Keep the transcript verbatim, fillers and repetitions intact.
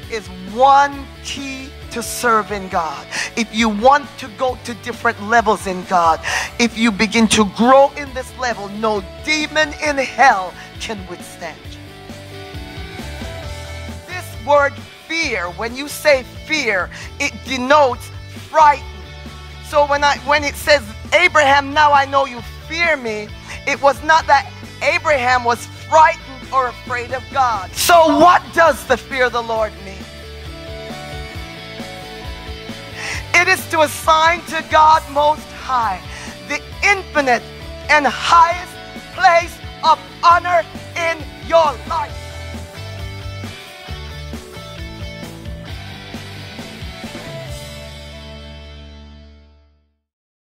is one key to serving God. If you want to go to different levels in God, if you begin to grow in this level, no demon in hell can withstand you. This word fear, when you say fear, it denotes frightened. So when I when it says, Abraham, now I know you fear me, it was not that Abraham was frightened or afraid of God. So what does the fear of the Lord mean? It is to assign to God Most High the infinite and highest place of honor in your life.